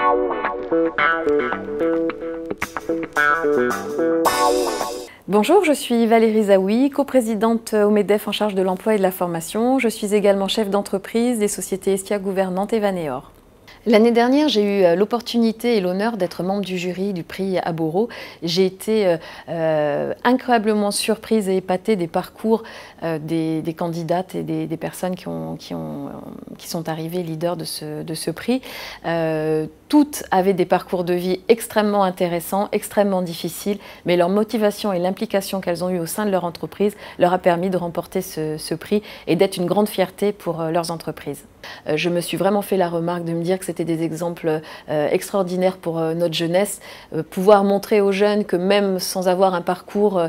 Bonjour, je suis Valérie Zaoui, coprésidente au MEDEF en charge de l'emploi et de la formation. Je suis également chef d'entreprise des sociétés Estia Gouvernante et Vaneor. L'année dernière, j'ai eu l'opportunité et l'honneur d'être membre du jury du prix Aboro. J'ai été incroyablement surprise et épatée des parcours des candidates et des personnes qui sont arrivées leaders de ce prix. Toutes avaient des parcours de vie extrêmement intéressants, extrêmement difficiles, mais leur motivation et l'implication qu'elles ont eue au sein de leur entreprise leur a permis de remporter ce prix et d'être une grande fierté pour leurs entreprises. Je me suis vraiment fait la remarque de me dire que c'était des exemples extraordinaires pour notre jeunesse, pouvoir montrer aux jeunes que même sans avoir un parcours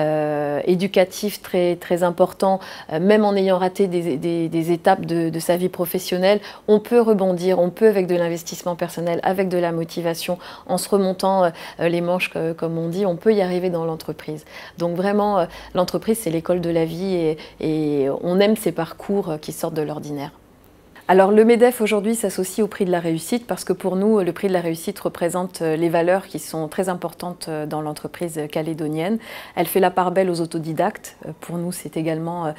éducatif très important, même en ayant raté des étapes de sa vie professionnelle, on peut rebondir, on peut avec de l'investissement personnel, avec de la motivation, en se remontant les manches comme on dit, on peut y arriver dans l'entreprise. Donc vraiment, l'entreprise c'est l'école de la vie et on aime ces parcours qui sortent de l'ordinaire. Alors le MEDEF aujourd'hui s'associe au prix de la réussite parce que pour nous, le prix de la réussite représente les valeurs qui sont très importantes dans l'entreprise calédonienne. Elle fait la part belle aux autodidactes. Pour nous, c'est également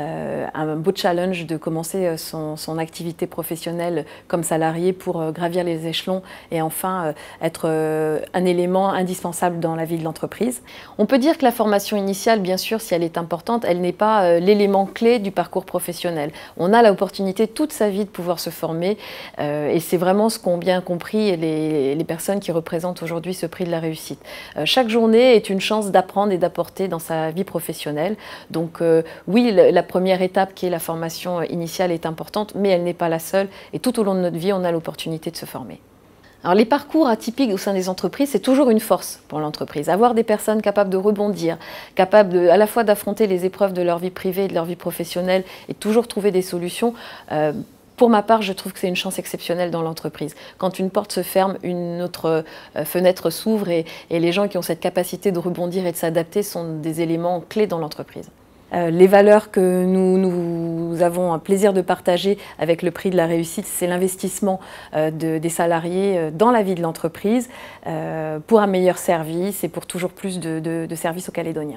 un beau challenge de commencer son activité professionnelle comme salarié pour gravir les échelons et enfin être un élément indispensable dans la vie de l'entreprise. On peut dire que la formation initiale, bien sûr, si elle est importante, elle n'est pas l'élément clé du parcours professionnel. On a l'opportunité toute sa vie de pouvoir se former et c'est vraiment ce qu'ont bien compris les personnes qui représentent aujourd'hui ce prix de la réussite. Chaque journée est une chance d'apprendre et d'apporter dans sa vie professionnelle. Donc oui, la première étape qui est la formation initiale est importante, mais elle n'est pas la seule et tout au long de notre vie, on a l'opportunité de se former. Alors les parcours atypiques au sein des entreprises, c'est toujours une force pour l'entreprise. Avoir des personnes capables de rebondir, capables à la fois d'affronter les épreuves de leur vie privée et de leur vie professionnelle et toujours trouver des solutions. Pour ma part, je trouve que c'est une chance exceptionnelle dans l'entreprise. Quand une porte se ferme, une autre fenêtre s'ouvre et les gens qui ont cette capacité de rebondir et de s'adapter sont des éléments clés dans l'entreprise. Les valeurs que nous avons un plaisir de partager avec le prix de la réussite, c'est l'investissement des salariés dans la vie de l'entreprise pour un meilleur service et pour toujours plus de services aux Calédoniens.